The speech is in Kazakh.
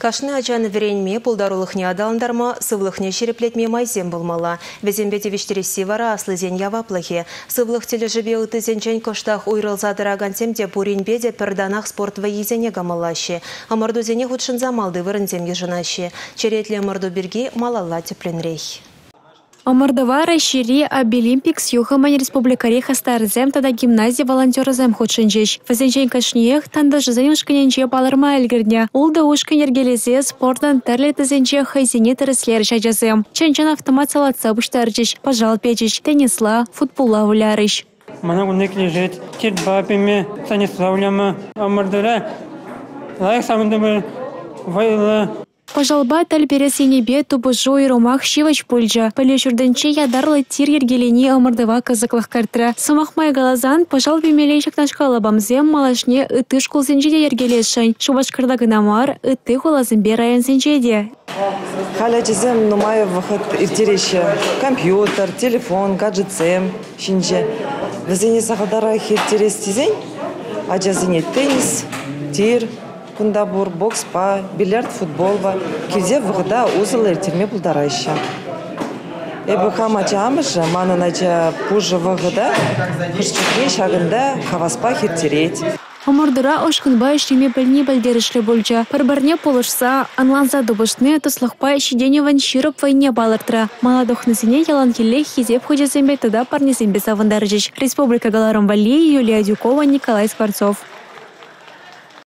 Кашны ачаны веренме пулдарулыхне адаландарма сывлыхне череплетме майзем болмала. Везембете виштереси вара аслызен яваплыхе. Сывлых тележебе утызенчен коштах уйрылзадыраган семде буринбеде перданах спорт ваизене гамалаще. Амардузене худшын замалды вырынзем ежынаще. Черетле амарду берги малалла тепленрей. Омардова расшири Обилимпикс юхамань республикари хастарзем тада гимназия волонтерзем худшинчеш. Вазенчен кашниех танда жизнь ушканенче балырма эльгерне. Улда ушкан ергелезе спортан терлетезенче хайзене тереслер шаджазем. Ченчен автомат салатса буштарчеш, пожал печеш, теннисла, футбола улярыш. Мана гунек лежит, тирбапиме, Станиславляма, Омардора, лайк самындымы, вайла. Пожалба таль пересенебе тубужу и румах шивач пульджа. Полешурденче ядарлы тир ергелени омардова казаклах картра. Самахмай галазан пожал бимелейшак нашкала бамзем малашне ыты школ зенчеде ергелешень. Шубашкарда намар ыты холазымбе район зенчеде. Халячизем нумай выход иртереше. Компьютер, телефон, гаджетсем, шинче. Везене сахадара хиртерес тизень, аджазене теннис, тир. Кундабур, бокс-па, бильярд, футбол-ба. Кизе выгода узел эртерме пулдарайща. Эбыха мача амыша, мана нача пужа выгода, хышчуке шагында хаваспа хиртереть. Омардыра ошкынба иштеме пельне бәлдерешле болча. Парбарне полышса, анланза дубышны туслахпа ищеденеван широп войне балыртыра. Маладохнысыне ялан келле хизеп ходжасембе туда парнесембе савындарыжыш. Республика Галарам Вали, Юлия Дюкова, Николай Скворцов.